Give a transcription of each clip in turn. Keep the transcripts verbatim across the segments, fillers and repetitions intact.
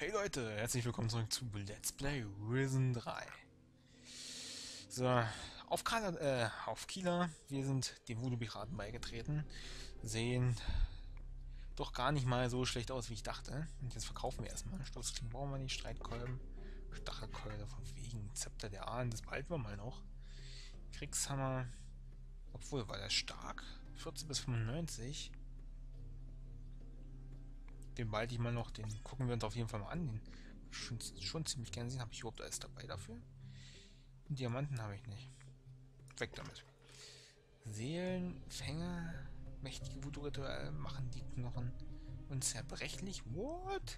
Hey Leute, herzlich willkommen zurück zu Let's Play Risen drei. So, auf Kala, äh, auf Kila, wir sind den Voodoo-Piraten beigetreten, sehen doch gar nicht mal so schlecht aus, wie ich dachte. Und jetzt verkaufen wir erstmal. Stoßklingen brauchen wir nicht, Streitkolben, Stachelkeule, von wegen, Zepter der Ahnen, das behalten wir mal noch. Kriegshammer, obwohl, war der stark? vierzehn bis fünfundneunzig. Den behalte ich mal noch, den gucken wir uns auf jeden Fall mal an. Den schon, schon ziemlich gerne sehen. Habe ich überhaupt alles dabei dafür? Diamanten habe ich nicht. Weg damit. Seelenfänger, mächtige Voodoo-Ritual machen die Knochen unzerbrechlich. What?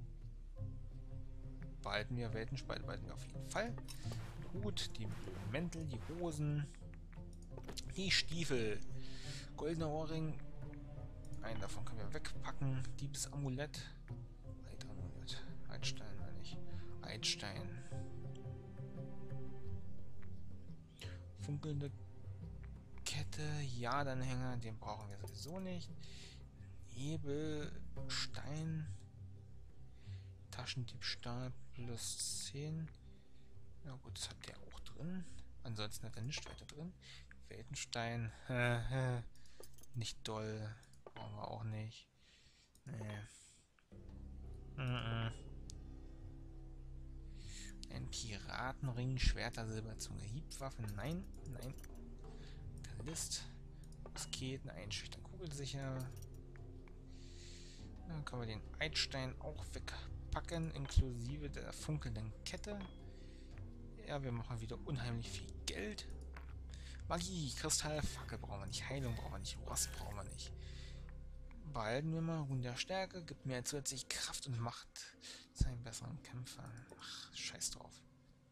Behalten wir Weltenspalte, behalten wir auf jeden Fall. Hut, die Mäntel, die Hosen, die Stiefel, goldener Ohrring. Einen davon können wir wegpacken. Diebsamulett. Eidamulett. Eidstein, meine ich. Eidstein. Funkelnde Kette. Jadanhänger. Den brauchen wir sowieso nicht. Nebelstein. Taschendiebstahl plus zehn. Ja gut, das hat der auch drin. Ansonsten hat er nichts weiter drin. Weltenstein. Nicht doll. Brauchen wir auch nicht. Nee. Mm -mm. Ein Piratenring, Schwerter, Silberzunge, Hiebwaffen. Nein, nein. List. Musketen, einschüchtern, kugelsicher. Dann können wir den Eidstein auch wegpacken, inklusive der funkelnden Kette. Ja, wir machen wieder unheimlich viel Geld. Magie, Kristall, Fackel brauchen wir nicht. Heilung brauchen wir nicht. Rost brauchen wir nicht. Behalten wir mal. Ruhen der Stärke. Gibt mir zusätzlich Kraft und Macht. Zu einem besseren Kämpfer. Ach, scheiß drauf.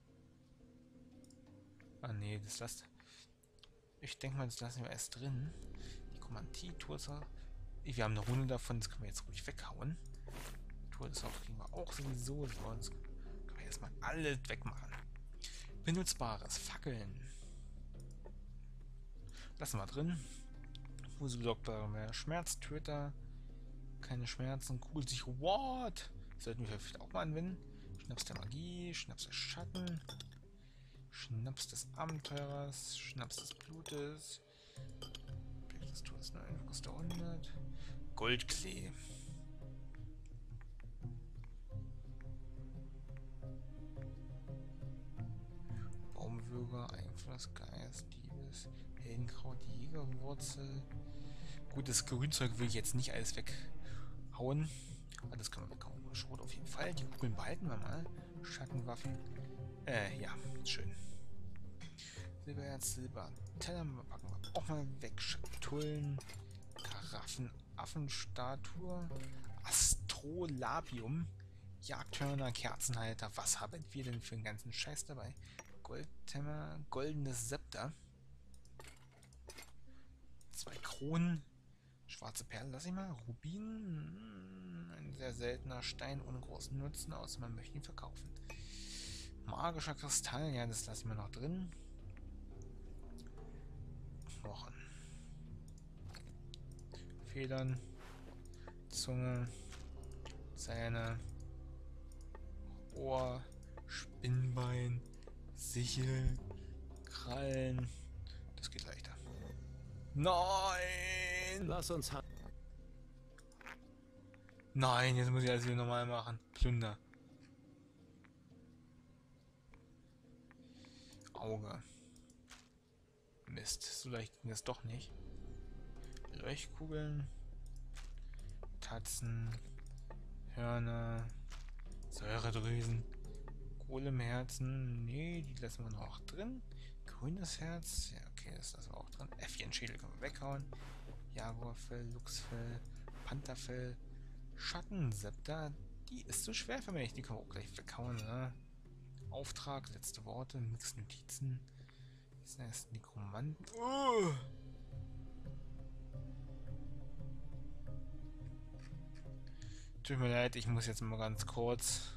Ah, nee, das lasst. Ich denke mal, das lassen wir erst drin. Die Kommantie, Tursa. Wir haben eine Runde davon, das können wir jetzt ruhig weghauen. Tursa kriegen wir auch sowieso. Sonst können wir erstmal alles wegmachen. Benutzbares. Fackeln. Lassen wir drin. Fuselblockbare Schmerztöter. Keine Schmerzen. Kugelsich. What? Sollten wir vielleicht auch mal anwenden. Schnaps der Magie. Schnaps des Schatten. Schnaps des Abenteurers. Schnaps des Blutes. Blick des Todes neun. Kostet hundert. Goldklee. Baumwürger, Einflussgeist, Diebes, Heldenkraut, Jägerwurzel. Gut, das Grünzeug will ich jetzt nicht alles weghauen. Aber das können wir weghauen. Schrot auf jeden Fall. Die Kugeln behalten wir mal. Schattenwaffen. Äh, ja, schön. Silberherz, Silber. Teller packen wir auch mal weg. Schatullen, Karaffen, Affenstatue, Astrolabium, Jagdhörner, Kerzenhalter. Was haben wir denn für einen ganzen Scheiß dabei? Goldtemmer, goldenes Zepter. Zwei Kronen. Schwarze Perlen, lass ich mal. Rubin. Ein sehr seltener Stein ohne großen Nutzen, außer man möchte ihn verkaufen. Magischer Kristall, ja, das lassen wir noch drin. Knochen. Federn. Zunge. Zähne. Ohr. Spinnbein. Sichel. Krallen. Das geht leichter. Nein! Lass uns han Nein, jetzt muss ich alles wieder normal machen. Plunder. Auge. Mist, so leicht ging das doch nicht. Leuchtkugeln. Tatzen. Hörner. Säuredrüsen. Golemherzen. Nee, die lassen wir noch drin. Grünes Herz. Ja, okay, das lassen wir auch drin. Äffchenschädel können wir weghauen. Jaguarfell, Luchsfell, Pantherfell. Schattensepter. Die ist so schwer für mich. Die können wir auch gleich weghauen, ne? Auftrag, letzte Worte, Mix-Notizen. Das heißt Nekromanten. Uh! Tut mir leid, ich muss jetzt mal ganz kurz.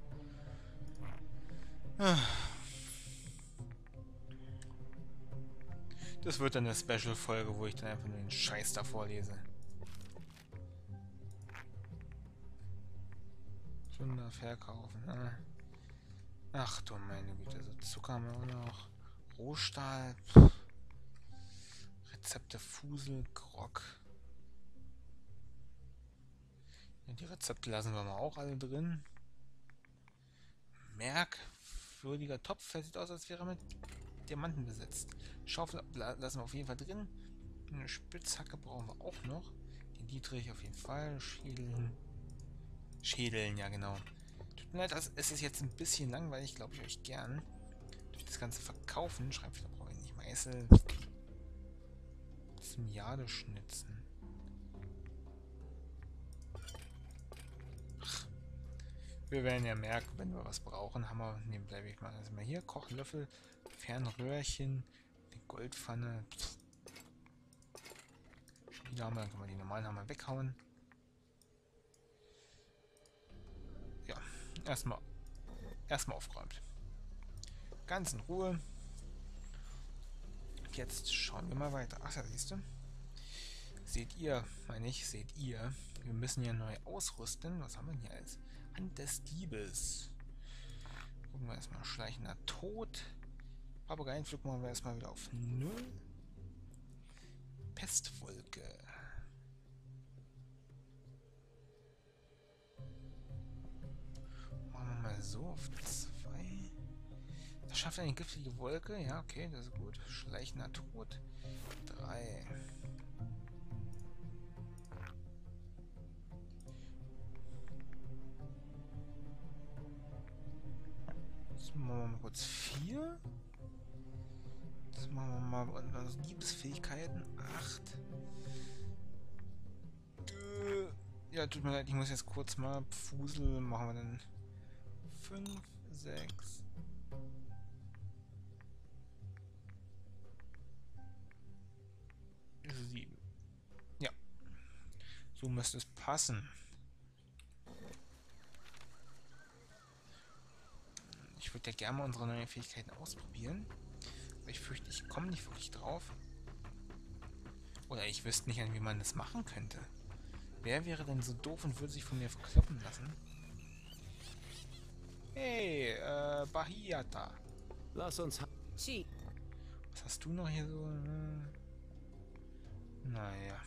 Ah. Das wird dann eine Special-Folge, wo ich dann einfach nur den Scheiß da vorlese. Zunder verkaufen, ne? Ach du meine Güte, so Zucker haben wir auch noch. Rohstahl. Pff. Rezepte, Fusel, Grog. Ja, die Rezepte lassen wir mal auch alle drin. Merkwürdiger Topf, der sieht aus, als wäre er mit Diamanten besetzt. Schaufel lassen wir auf jeden Fall drin. Eine Spitzhacke brauchen wir auch noch. Den Dietrich auf jeden Fall. Schädeln. Schädeln, ja genau. Tut mir leid, also es ist jetzt ein bisschen langweilig, glaube ich euch gern. Durch das ganze Verkaufen. Schreibfehler brauche ich nicht. Meißel. Zum Jadeschnitzen. Ach. Wir werden ja merken, wenn wir was brauchen. Hammer, nehmen bleibe ich mal. Also mal hier. Kochlöffel, Fernröhrchen, die Goldpfanne. Schmiedehammer, dann können wir die normalen Hammer weghauen. Ja, erstmal erstmal aufgeräumt. Ganz in Ruhe. Jetzt schauen wir mal weiter. Ach ja, siehst du? Seht ihr, meine ich, seht ihr, wir müssen ja neu ausrüsten. Was haben wir denn hier als Hand des Diebes? Gucken wir erstmal. Schleichender Tod. Papageienflug machen wir erstmal wieder auf null. Pestwolke. Machen wir mal so auf zwei. Das schafft eine giftige Wolke. Ja, okay, das ist gut. Schleichender Tod. drei. Das machen wir mal kurz vier. Das machen wir mal also Liebesfähigkeiten. acht. Ja, tut mir leid, ich muss jetzt kurz mal Fusel machen wir dann fünf, sechs. sieben. Ja. So müsste es passen. Ich würde ja gerne mal unsere neuen Fähigkeiten ausprobieren. Aber ich fürchte, ich komme nicht wirklich drauf. Oder ich wüsste nicht, wie man das machen könnte. Wer wäre denn so doof und würde sich von mir verkloppen lassen? Hey, äh, Bahiata. Lass uns... Was hast du noch hier so? Hm. Naja.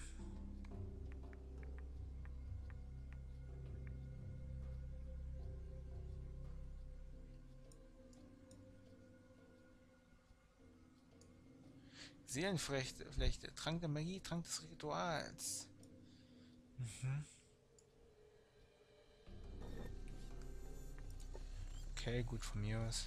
Seelenflechte, Flechte, Trank der Magie, Trank des Rituals. Mhm. Okay, gut von mir aus.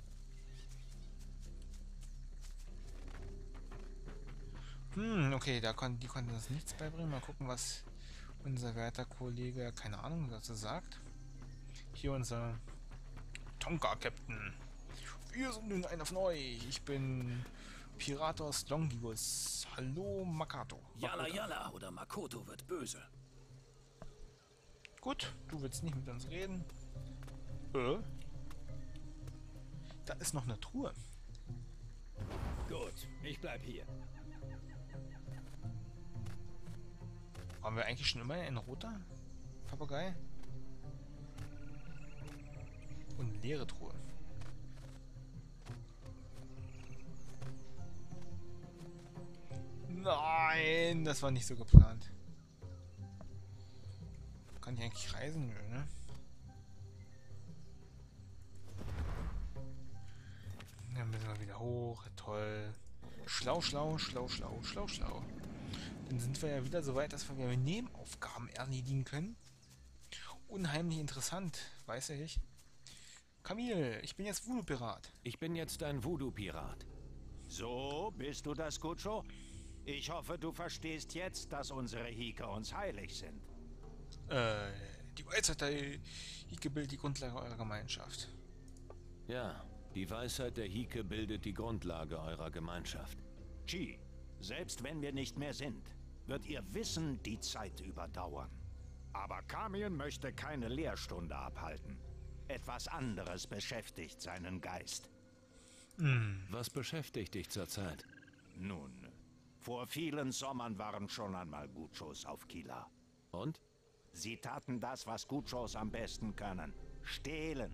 Hm, okay, da kon die konnten uns nichts beibringen. Mal gucken, was unser werter Kollege, keine Ahnung, dazu sagt. Hier unser Tonka-Captain. Wir sind nun einer von euch. Ich bin Piratos Longibus. Hallo, Makato. Yalla Yalla oder Makoto wird böse. Gut, du willst nicht mit uns reden. Äh? Da ist noch eine Truhe. Gut, ich bleib hier. Waren wir eigentlich schon immer ein roter Papagei? Und leere Truhe. Nein, das war nicht so geplant. Kann ich eigentlich reisen, ne? Dann müssen wir wieder hoch. Toll. Schlau, schlau, schlau, schlau, schlau, schlau. Dann sind wir ja wieder so weit, dass wir wieder Nebenaufgaben erledigen können. Unheimlich interessant, weiß ich. Camille, ich bin jetzt Voodoo-Pirat. Ich bin jetzt ein Voodoo-Pirat. So, bist du das, Kutscho? Ich hoffe, du verstehst jetzt, dass unsere Hike uns heilig sind. Äh, die Weisheit der Hike bildet die Grundlage eurer Gemeinschaft. Ja, die Weisheit der Hike bildet die Grundlage eurer Gemeinschaft. Chi, selbst wenn wir nicht mehr sind, wird ihr Wissen die Zeit überdauern. Aber Kamien möchte keine Lehrstunde abhalten. Etwas anderes beschäftigt seinen Geist. Was beschäftigt dich zurzeit? Nun, vor vielen Sommern waren schon einmal Gutschos auf Kila. Und? Sie taten das, was Gutschos am besten können. Stehlen.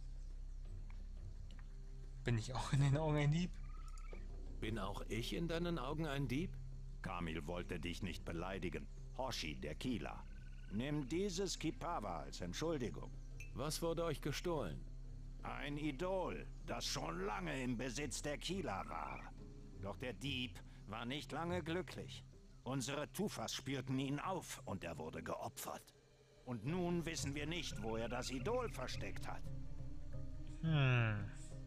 Bin ich auch in den Augen ein Dieb? Bin auch ich in deinen Augen ein Dieb? Kamil wollte dich nicht beleidigen. Hoshi, der Kila. Nimm dieses Kipawa als Entschuldigung. Was wurde euch gestohlen? Ein Idol, das schon lange im Besitz der Kila war. Doch der Dieb war nicht lange glücklich. Unsere Tufas spürten ihn auf und er wurde geopfert. Und nun wissen wir nicht, wo er das Idol versteckt hat. Hm.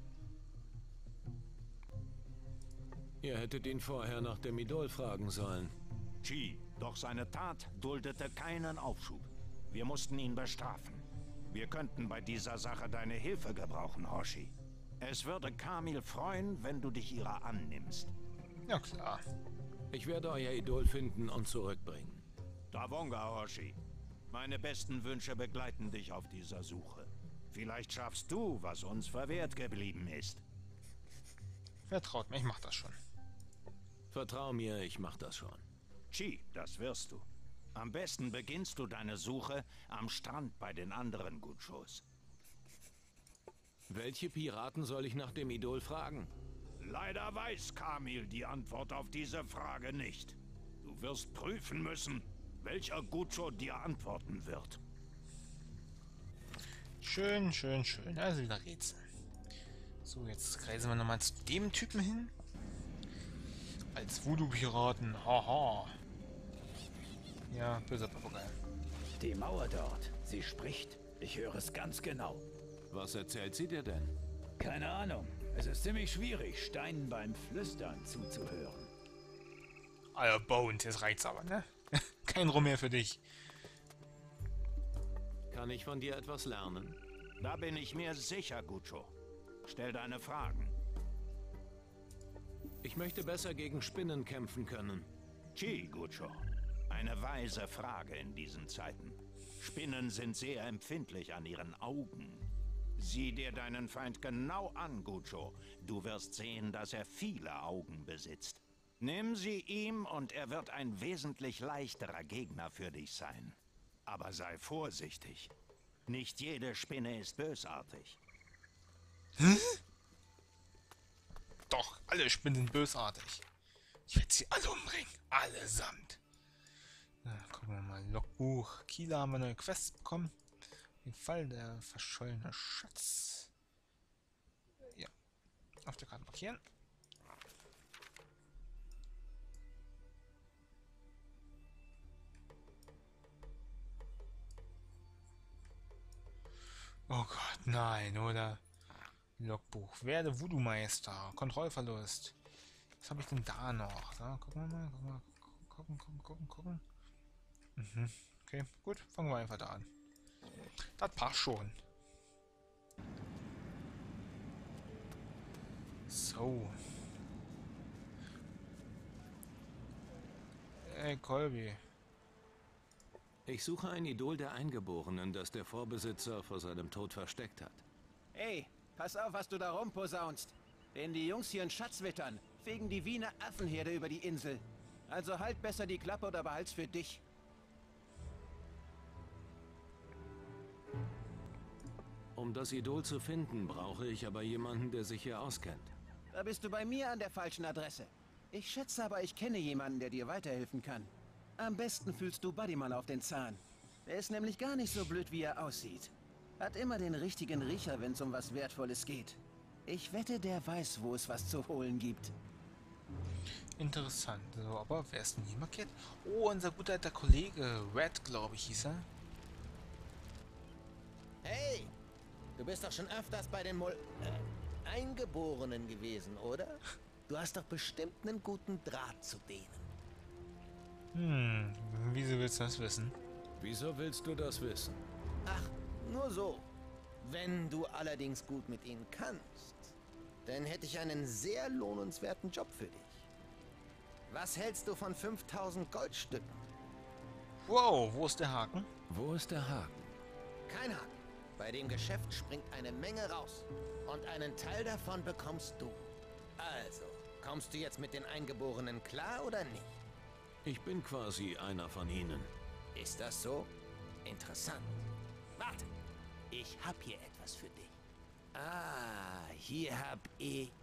Ihr hättet ihn vorher nach dem Idol fragen sollen. Chi, doch seine Tat duldete keinen Aufschub. Wir mussten ihn bestrafen. Wir könnten bei dieser Sache deine Hilfe gebrauchen, Hoshi. Es würde Kamil freuen, wenn du dich ihrer annimmst. Ja klar. Ich werde euer Idol finden und zurückbringen. Davonga, Hoshi. Meine besten Wünsche begleiten dich auf dieser Suche. Vielleicht schaffst du, was uns verwehrt geblieben ist. Vertraut mir, ich mach das schon. Vertrau mir, ich mach das schon. Chi, das wirst du. Am besten beginnst du deine Suche am Strand bei den anderen Gutschos. Welche Piraten soll ich nach dem Idol fragen? Leider weiß Kamil die Antwort auf diese Frage nicht. Du wirst prüfen müssen, welcher Gutscho dir antworten wird. Schön, schön, schön. Also wieder Rätsel. So, jetzt reisen wir nochmal zu dem Typen hin. Als Voodoo-Piraten. Haha. Ja, böser Papagei. Die Mauer dort. Sie spricht. Ich höre es ganz genau. Was erzählt sie dir denn? Keine Ahnung. Es ist ziemlich schwierig, Steinen beim Flüstern zuzuhören. Alter Bones, jetzt reicht's aber, ne? Kein Rum mehr für dich. Kann ich von dir etwas lernen? Da bin ich mir sicher, Gutscho. Stell deine Fragen. Ich möchte besser gegen Spinnen kämpfen können. Chi, Gutscho. Eine weise Frage in diesen Zeiten. Spinnen sind sehr empfindlich an ihren Augen. Sieh dir deinen Feind genau an, Gutscho. Du wirst sehen, dass er viele Augen besitzt. Nimm sie ihm und er wird ein wesentlich leichterer Gegner für dich sein. Aber sei vorsichtig. Nicht jede Spinne ist bösartig. Hm? Doch, alle Spinnen sind bösartig. Ich werde sie alle umbringen. Allesamt. Na, gucken wir mal. Logbuch. Kila haben wir neue Quests bekommen. Im Fall der verschollene Schatz. Ja. Auf der Karte markieren. Oh Gott, nein, oder? Logbuch. Werde Voodoo-Meister. Kontrollverlust. Was habe ich denn da noch? So, gucken wir mal. Gucken, wir mal. gucken, gucken, gucken, gucken. Mhm. Okay, gut. Fangen wir einfach da an. Das passt schon. So. Ey, Colby. Ich suche ein Idol der Eingeborenen, das der Vorbesitzer vor seinem Tod versteckt hat. Ey, pass auf, was du da rumposaunst. Wenn die Jungs hier einen Schatz wittern, fegen die Wiener Affenherde über die Insel. Also halt besser die Klappe oder behalt's für dich. Um das Idol zu finden, brauche ich aber jemanden, der sich hier auskennt. Da bist du bei mir an der falschen Adresse. Ich schätze aber, ich kenne jemanden, der dir weiterhelfen kann. Am besten fühlst du Buddy mal auf den Zahn. Er ist nämlich gar nicht so blöd, wie er aussieht. Hat immer den richtigen Riecher, wenn es um was Wertvolles geht. Ich wette, der weiß, wo es was zu holen gibt. Interessant. So, aber wer ist denn hier markiert? Oh, unser guter alter Kollege. Red, glaube ich, hieß er. Hey, du bist doch schon öfters bei den Mol... Äh, Eingeborenen gewesen, oder? Du hast doch bestimmt einen guten Draht zu denen. Hm, wieso willst du das wissen? Wieso willst du das wissen? Ach, nur so. Wenn du allerdings gut mit ihnen kannst, dann hätte ich einen sehr lohnenswerten Job für dich. Was hältst du von fünftausend Goldstücken? Wow, wo ist der Haken? Wo ist der Haken? Kein Haken. Bei dem Geschäft springt eine Menge raus. Und einen Teil davon bekommst du. Also, Kommst du jetzt mit den Eingeborenen klar oder nicht? Ich bin quasi einer von ihnen. Ist das so? Interessant. Warte, ich hab hier etwas für dich. Ah, hier hab ich...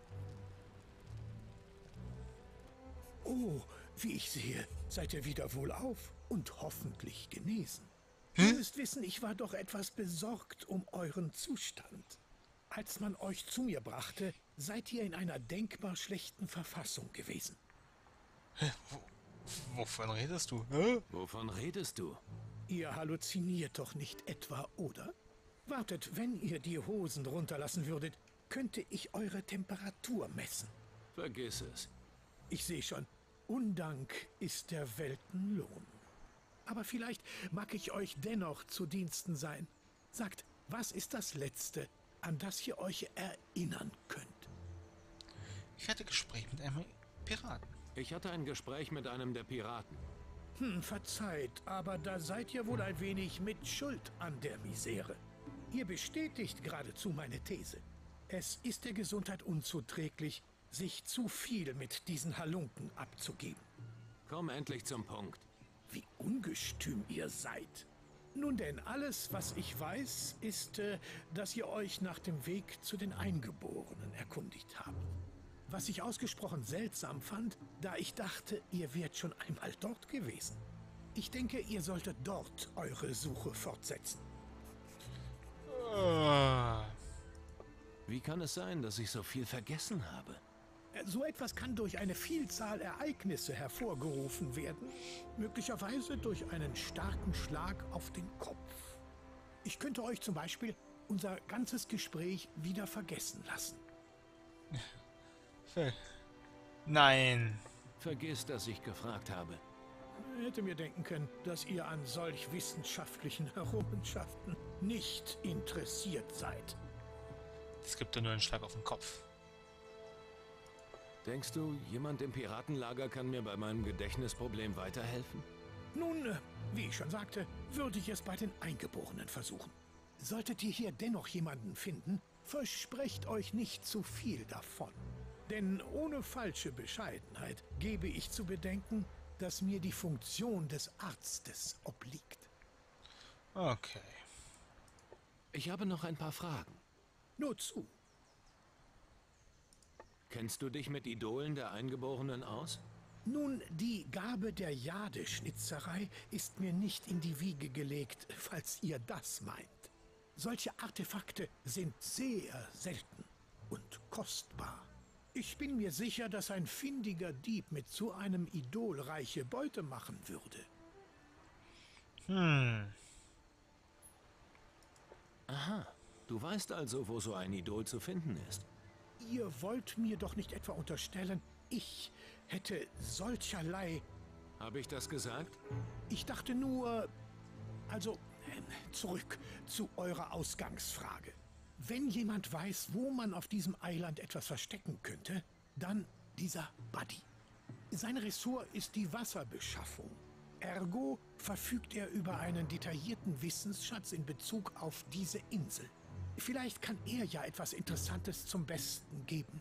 Oh, wie ich sehe, seid ihr wieder wohlauf und hoffentlich genesen. Ihr müsst wissen, ich war doch etwas besorgt um euren Zustand. Als man euch zu mir brachte, seid ihr in einer denkbar schlechten Verfassung gewesen. Hä? Wo, wovon redest du? Hä? Wovon redest du? Ihr halluziniert doch nicht etwa, oder? Wartet, wenn ihr die Hosen runterlassen würdet, könnte ich eure Temperatur messen. Vergiss es. Ich sehe schon, Undank ist der Weltenlohn. Aber vielleicht mag ich euch dennoch zu Diensten sein. Sagt, was ist das Letzte, an das ihr euch erinnern könnt? Ich hatte Gespräch mit einem Piraten. Ich hatte ein Gespräch mit einem der Piraten. Hm, verzeiht, aber da seid ihr wohl ein wenig mit Schuld an der Misere. Ihr bestätigt geradezu meine These. Es ist der Gesundheit unzuträglich, sich zu viel mit diesen Halunken abzugeben. Komm endlich zum Punkt. Wie ungestüm ihr seid. Nun denn, alles, was ich weiß, ist, äh, dass ihr euch nach dem Weg zu den Eingeborenen erkundigt habt. Was ich ausgesprochen seltsam fand, da ich dachte, ihr wärt schon einmal dort gewesen. Ich denke, ihr solltet dort eure Suche fortsetzen. Ah. Wie kann es sein, dass ich so viel vergessen habe? So etwas kann durch eine Vielzahl Ereignisse hervorgerufen werden, möglicherweise durch einen starken Schlag auf den Kopf. Ich könnte euch zum Beispiel unser ganzes Gespräch wieder vergessen lassen. Nein. Vergiss, dass ich gefragt habe. Hätte mir denken können, dass ihr an solch wissenschaftlichen Errungenschaften nicht interessiert seid. Es gibt ja nur einen Schlag auf den Kopf. Denkst du, jemand im Piratenlager kann mir bei meinem Gedächtnisproblem weiterhelfen? Nun, äh, wie ich schon sagte, würde ich es bei den Eingeborenen versuchen. Solltet ihr hier dennoch jemanden finden, versprecht euch nicht zu viel davon. Denn ohne falsche Bescheidenheit gebe ich zu bedenken, dass mir die Funktion des Arztes obliegt. Okay. Ich habe noch ein paar Fragen. Nur zu. Kennst du dich mit Idolen der Eingeborenen aus? Nun, die Gabe der Jadeschnitzerei ist mir nicht in die Wiege gelegt, falls ihr das meint. Solche Artefakte sind sehr selten und kostbar. Ich bin mir sicher, dass ein findiger Dieb mit so einem Idol reiche Beute machen würde. Hm. Aha, du weißt also, wo so ein Idol zu finden ist. Ihr wollt mir doch nicht etwa unterstellen, ich hätte solcherlei... Habe ich das gesagt? Ich dachte nur... Also, äh, zurück zu eurer Ausgangsfrage. Wenn jemand weiß, wo man auf diesem Eiland etwas verstecken könnte, dann dieser Buddy. Sein Ressort ist die Wasserbeschaffung. Ergo verfügt er über einen detaillierten Wissensschatz in Bezug auf diese Insel. Vielleicht kann er ja etwas Interessantes zum Besten geben.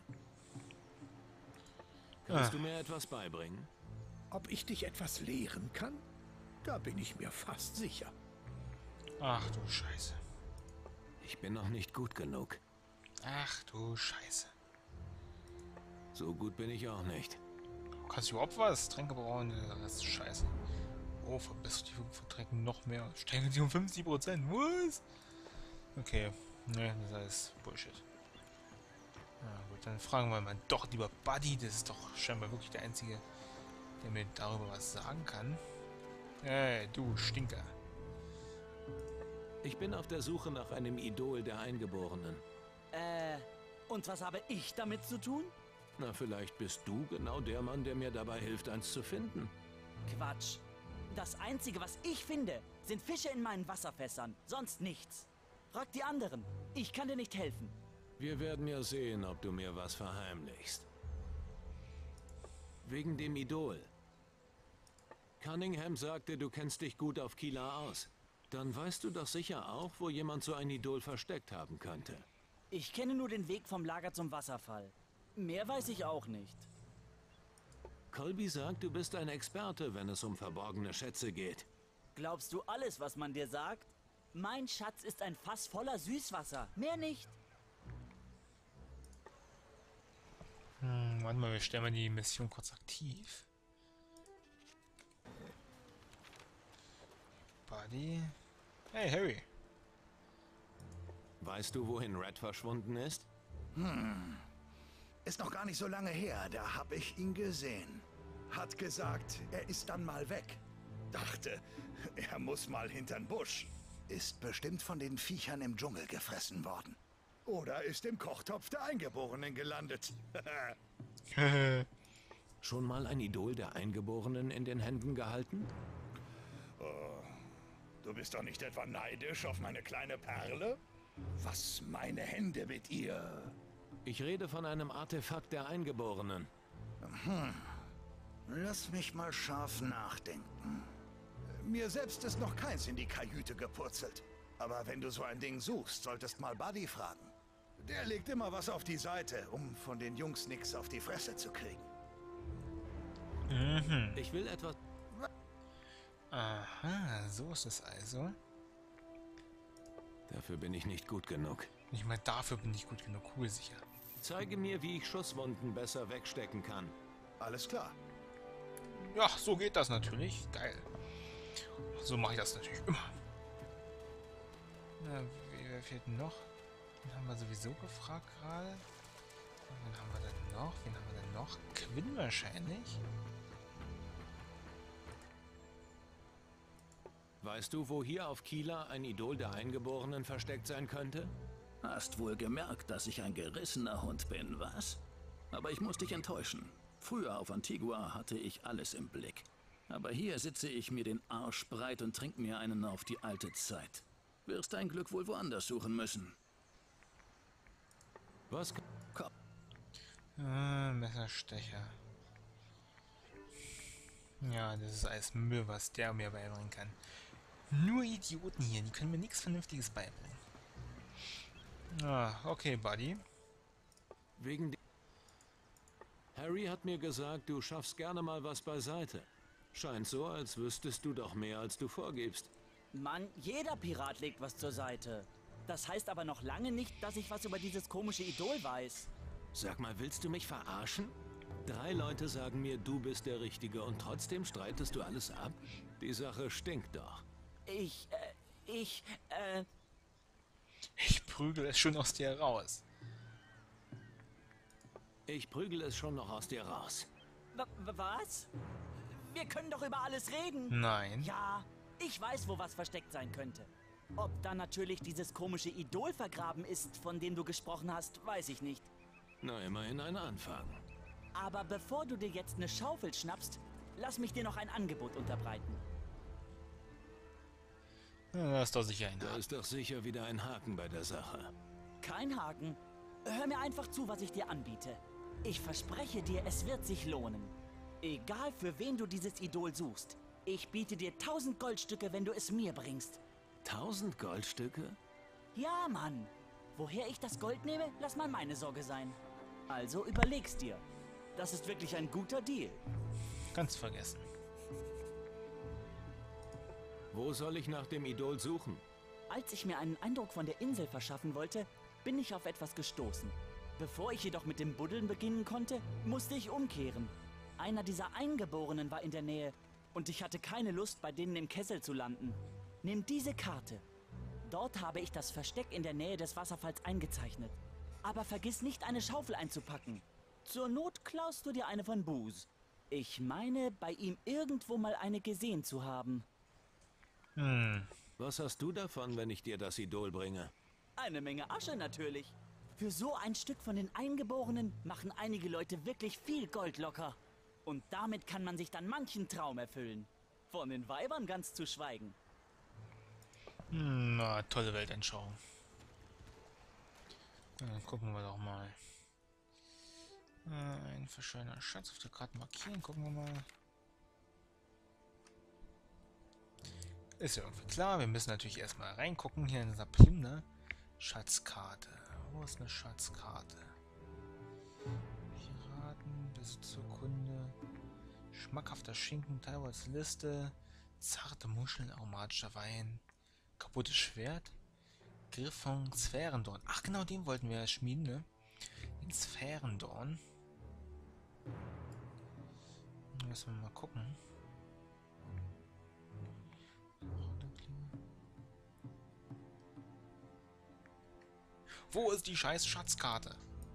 Kannst Ah. du mir etwas beibringen? Ob ich dich etwas lehren kann? Da bin ich mir fast sicher. Ach du Scheiße. Ich bin noch nicht gut genug. Ach du Scheiße. So gut bin ich auch nicht. Kannst du überhaupt was? Tränke brauen, das ist scheiße. Oh, verbessert die Verträgen noch mehr. Steigen sie um fünfzig Prozent. Was? Okay. Ne, das ist Bullshit. Na gut, dann fragen wir mal doch lieber Buddy. Das ist doch scheinbar wirklich der Einzige, der mir darüber was sagen kann. Hey, du Stinker. Ich bin auf der Suche nach einem Idol der Eingeborenen. Äh, und was habe ich damit zu tun? Na, vielleicht bist du genau der Mann, der mir dabei hilft, eins zu finden. Quatsch. Das Einzige, was ich finde, sind Fische in meinen Wasserfässern. Sonst nichts. Frag die anderen. Ich kann dir nicht helfen. Wir werden ja sehen, ob du mir was verheimlichst. Wegen dem Idol. Cunningham sagte, du kennst dich gut auf Kila aus. Dann weißt du doch sicher auch, wo jemand so ein Idol versteckt haben könnte. Ich kenne nur den Weg vom Lager zum Wasserfall. Mehr weiß ich auch nicht. Colby sagt, du bist ein Experte, wenn es um verborgene Schätze geht. Glaubst du alles, was man dir sagt? Mein Schatz ist ein Fass voller Süßwasser. Mehr nicht. Hm, warte mal, wir stellen mal die Mission kurz aktiv. Buddy. Hey, Harry. Weißt du, wohin Red verschwunden ist? Hm. Ist noch gar nicht so lange her, da hab ich ihn gesehen. Hat gesagt, er ist dann mal weg. Dachte, er muss mal hintern Busch. Ist bestimmt von den Viechern im Dschungel gefressen worden. Oder ist im Kochtopf der Eingeborenen gelandet. Schon mal ein Idol der Eingeborenen in den Händen gehalten? Oh, du bist doch nicht etwa neidisch auf meine kleine Perle? Was meine Hände mit ihr? Ich rede von einem Artefakt der Eingeborenen. Hm. Lass mich mal scharf nachdenken. Mir selbst ist noch keins in die Kajüte gepurzelt. Aber wenn du so ein Ding suchst, solltest mal Buddy fragen. Der legt immer was auf die Seite, um von den Jungs nix auf die Fresse zu kriegen. Mhm. Ich will etwas... Aha, so ist es also. Dafür bin ich nicht gut genug. Nicht mal dafür bin ich gut genug, kugelsicher. Zeige mir, wie ich Schusswunden besser wegstecken kann. Alles klar. Ja, so geht das natürlich. Geil. So mache ich das natürlich immer. Na, wer fehlt denn noch? Den haben wir sowieso gefragt gerade. Wen haben wir denn noch? Wen haben wir denn noch? Quinn wahrscheinlich. Weißt du, wo hier auf Kieler ein Idol der Eingeborenen versteckt sein könnte? Hast wohl gemerkt, dass ich ein gerissener Hund bin, was? Aber ich muss dich enttäuschen. Früher auf Antigua hatte ich alles im Blick. Aber hier sitze ich mir den Arsch breit und trink mir einen auf die alte Zeit. Wirst dein Glück wohl woanders suchen müssen. Was? Komm. Ah, Messerstecher. Ja, das ist alles Müll, was der mir beibringen kann. Nur Idioten hier, die können mir nichts Vernünftiges beibringen. Ah, okay, Buddy. Wegen de Harry hat mir gesagt, du schaffst gerne mal was beiseite. Scheint so, als wüsstest du doch mehr, als du vorgibst. Mann, jeder Pirat legt was zur Seite. Das heißt aber noch lange nicht, dass ich was über dieses komische Idol weiß. Sag mal, willst du mich verarschen? Drei Leute sagen mir, du bist der Richtige und trotzdem streitest du alles ab? Die Sache stinkt doch. Ich, äh, ich, äh... Ich prügel es schon aus dir raus. Ich prügel es schon noch aus dir raus. W was? Wir können doch über alles reden. Nein. Ja, ich weiß, wo was versteckt sein könnte. Ob da natürlich dieses komische Idol vergraben ist, von dem du gesprochen hast, weiß ich nicht. Na, immerhin ein Anfang. Aber bevor du dir jetzt eine Schaufel schnappst, lass mich dir noch ein Angebot unterbreiten. Ja, da ist doch sicher ein Da Haken. ist doch sicher wieder ein Haken bei der Sache. Kein Haken. Hör mir einfach zu, was ich dir anbiete. Ich verspreche dir, es wird sich lohnen. Egal für wen du dieses Idol suchst. Ich biete dir tausend Goldstücke, wenn du es mir bringst. Tausend Goldstücke? Ja, Mann. Woher ich das Gold nehme, lass mal meine Sorge sein. Also überleg's dir. Das ist wirklich ein guter Deal. Ganz vergessen. Wo soll ich nach dem Idol suchen? Als ich mir einen Eindruck von der Insel verschaffen wollte, bin ich auf etwas gestoßen. Bevor ich jedoch mit dem Buddeln beginnen konnte, musste ich umkehren. Einer dieser Eingeborenen war in der Nähe und ich hatte keine Lust, bei denen im Kessel zu landen. Nimm diese Karte. Dort habe ich das Versteck in der Nähe des Wasserfalls eingezeichnet. Aber vergiss nicht, eine Schaufel einzupacken. Zur Not klaust du dir eine von Booze. Ich meine, bei ihm irgendwo mal eine gesehen zu haben. Hm. Was hast du davon, wenn ich dir das Idol bringe? Eine Menge Asche natürlich. Für so ein Stück von den Eingeborenen machen einige Leute wirklich viel Gold locker. Und damit kann man sich dann manchen Traum erfüllen. Von den Weibern ganz zu schweigen. Hm, na, tolle Weltanschauung. Ja, dann gucken wir doch mal. Äh, ein verschollener Schatz auf der Karte markieren. Gucken wir mal. Ist ja irgendwie klar. Wir müssen natürlich erstmal reingucken hier in dieser Plimne. Schatzkarte. Wo ist eine Schatzkarte? Besitzurkunde. Schmackhafter Schinken, Taiwans Liste. Zarte Muscheln, aromatischer Wein. Kaputtes Schwert. Griff von Sphärendorn. Ach genau, den wollten wir ja schmieden, ne? Den Sphärendorn. Müssen wir mal gucken. Wo ist die scheiß Schatzkarte?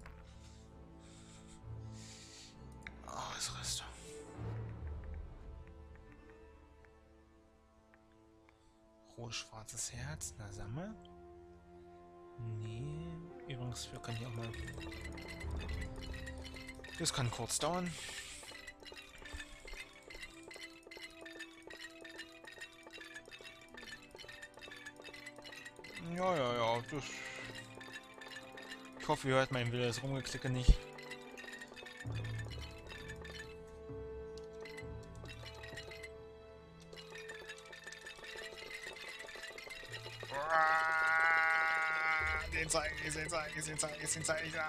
Oh, das Rest. Rot-schwarzes Herz. Na, sammel. Nee. Übrigens, wir können hier auch mal... Das kann kurz dauern. Ja, ja, ja, das... Ich hoffe, ihr hört mein wildes Rumgeklicke nicht. Den zeige ich, den zeige ich, den zeige ich, den zeige ich.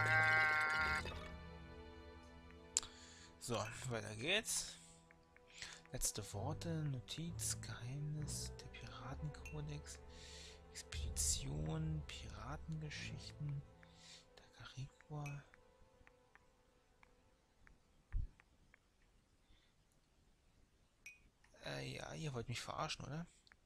So, weiter geht's. Letzte Worte, Notiz, Geheimnis, der Piratenkodex, Expedition, Piratengeschichten, der Carigua. Äh, ja, ihr wollt mich verarschen, oder?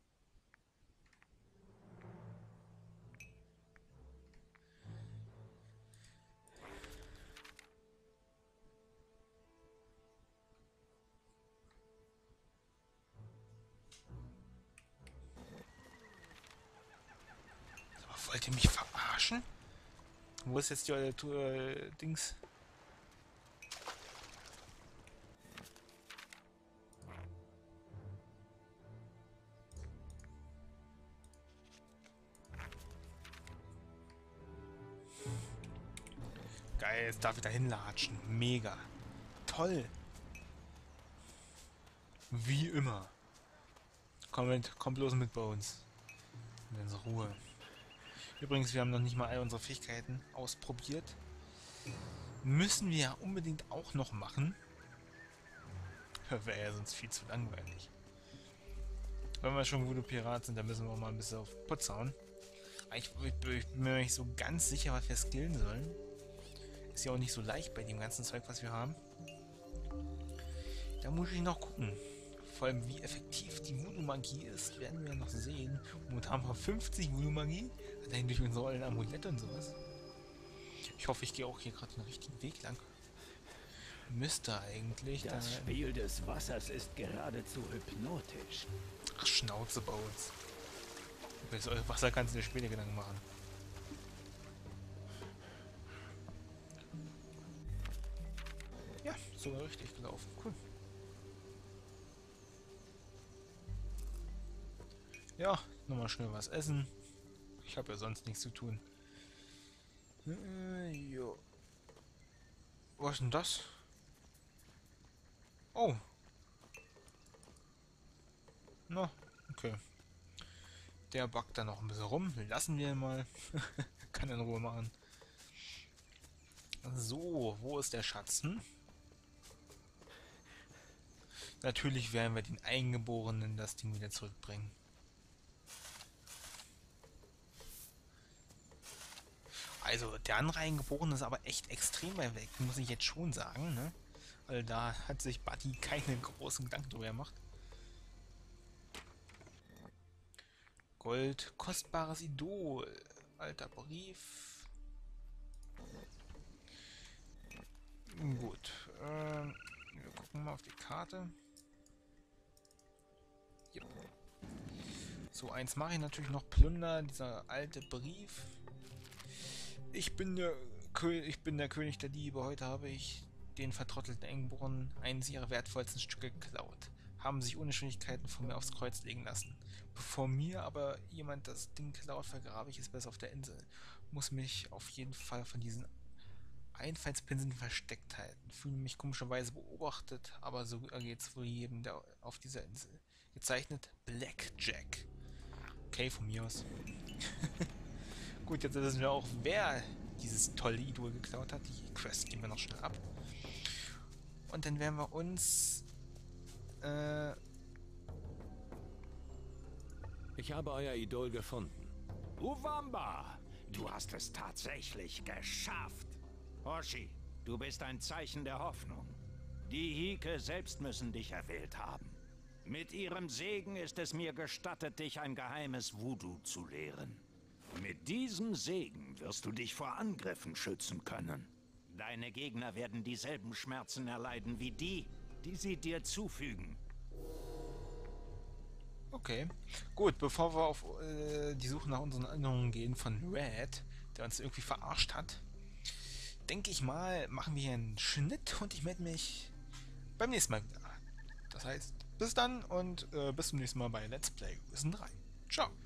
Wollt ihr mich verarschen? Wo ist jetzt die eure äh, Dings? Geil, jetzt darf ich da hinlatschen. Mega. Toll. Wie immer. Komm mit, komm bloß mit bei uns. In Ruhe. Übrigens, wir haben noch nicht mal all unsere Fähigkeiten ausprobiert. Müssen wir ja unbedingt auch noch machen. Wäre ja sonst viel zu langweilig. Wenn wir schon gute Pirat sind, dann müssen wir auch mal ein bisschen auf Putz hauen. Ich, ich, ich bin mir nicht so ganz sicher, was wir skillen sollen. Ist ja auch nicht so leicht bei dem ganzen Zeug, was wir haben. Da muss ich noch gucken. Vor allem, wie effektiv die Voodoo-Magie ist, werden wir noch sehen. Momentan haben wir fünfzig Voodoo-Magie. Allein durch unsere ollen Amulette und sowas. Ich hoffe, ich gehe auch hier gerade den richtigen Weg lang. Müsste eigentlich... Das da Spiel des Wassers ist geradezu hypnotisch. Ach, Schnauze bei uns. Über das eure Wasser kannst du dir später Gedanken machen. Ja, sogar richtig gelaufen. Cool. Ja, nochmal schnell was essen. Ich habe ja sonst nichts zu tun. Äh, jo. Was ist denn das? Oh. Na, okay. Der backt da noch ein bisschen rum. Lassen wir ihn mal. Kann in Ruhe machen. So, wo ist der Schatz? Hm? Natürlich werden wir den Eingeborenen das Ding wieder zurückbringen. Also, der andere Eingeborene ist aber echt extrem weit weg, muss ich jetzt schon sagen, ne? Weil da hat sich Buddy keine großen Gedanken drüber gemacht. Gold, kostbares Idol, alter Brief. Gut, ähm, wir gucken mal auf die Karte. Yep. So, eins mache ich natürlich noch, Plunder, dieser alte Brief. Ich bin der König, ich bin der König der Diebe. Heute habe ich den vertrottelten Eingeborenen eines ihrer wertvollsten Stücke geklaut. Haben sich ohne Schwierigkeiten von mir aufs Kreuz legen lassen. Bevor mir aber jemand das Ding klaut, vergrabe ich es besser auf der Insel. Muss mich auf jeden Fall von diesen Einfallspinseln versteckt halten. Fühle mich komischerweise beobachtet, aber so ergeht es wohl jedem der auf dieser Insel. Gezeichnet Blackjack. Okay, von mir aus. Gut, jetzt wissen wir auch, wer dieses tolle Idol geklaut hat. Die Quest gehen wir noch schnell ab. Und dann werden wir uns... Äh, Ich habe euer Idol gefunden. Uwamba, du hast es tatsächlich geschafft. Hoshi, du bist ein Zeichen der Hoffnung. Die Hike selbst müssen dich erwählt haben. Mit ihrem Segen ist es mir gestattet, dich ein geheimes Voodoo zu lehren. Mit diesem Segen wirst du dich vor Angriffen schützen können. Deine Gegner werden dieselben Schmerzen erleiden wie die, die sie dir zufügen. okay. Gut, bevor wir auf äh, die Suche nach unseren Erinnerungen gehen von Red, der uns irgendwie verarscht hat, denke ich mal, machen wir hier einen Schnitt und ich melde mich beim nächsten Mal wieder. Das heißt, bis dann und äh, bis zum nächsten Mal bei Let's Play Risen drei. Ciao.